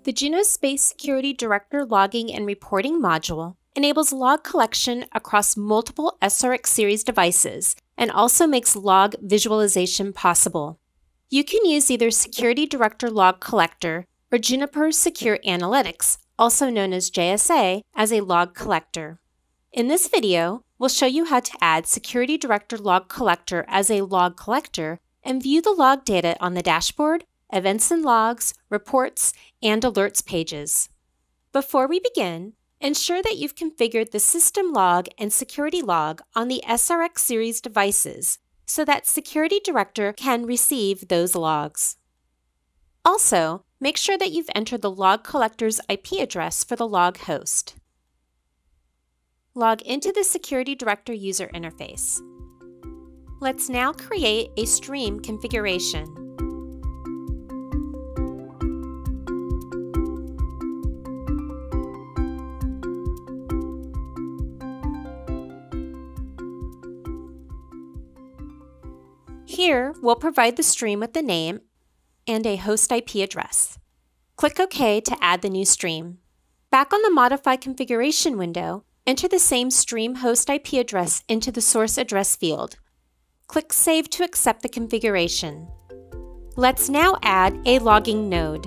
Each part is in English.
The Juno Space Security Director Logging and Reporting module enables log collection across multiple SRX series devices and also makes log visualization possible. You can use either Security Director Log Collector or Juniper Secure Analytics, also known as JSA, as a log collector. In this video, we'll show you how to add Security Director Log Collector as a log collector and view the log data on the dashboard, events and logs, reports, and alerts pages. Before we begin, ensure that you've configured the system log and security log on the SRX series devices so that Security Director can receive those logs. Also, make sure that you've entered the log collector's IP address for the log host. Log into the Security Director user interface. Let's now create a stream configuration. Here, we'll provide the stream with the name and a host IP address. Click OK to add the new stream. Back on the Modify Configuration window, enter the same stream host IP address into the source address field. Click Save to accept the configuration. Let's now add a logging node.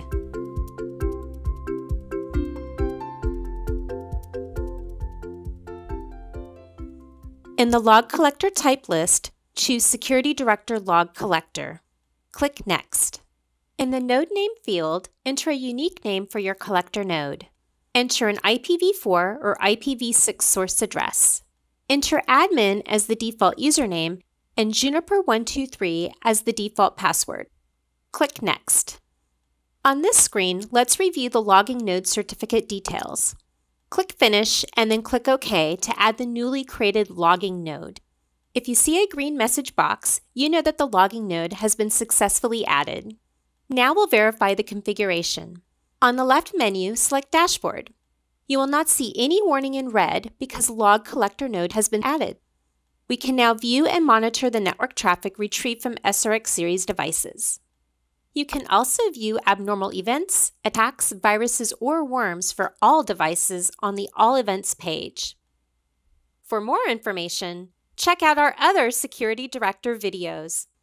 In the Log Collector type list, choose Security Director Log Collector. Click Next. In the Node Name field, enter a unique name for your collector node. Enter an IPv4 or IPv6 source address. Enter admin as the default username and Juniper123 as the default password. Click Next. On this screen, let's review the logging node certificate details. Click Finish and then click OK to add the newly created logging node. If you see a green message box, you know that the logging node has been successfully added. Now we'll verify the configuration. On the left menu, select Dashboard. You will not see any warning in red because Log Collector node has been added. We can now view and monitor the network traffic retrieved from SRX series devices. You can also view abnormal events, attacks, viruses, or worms for all devices on the All Events page. For more information, check out our other Security Director videos.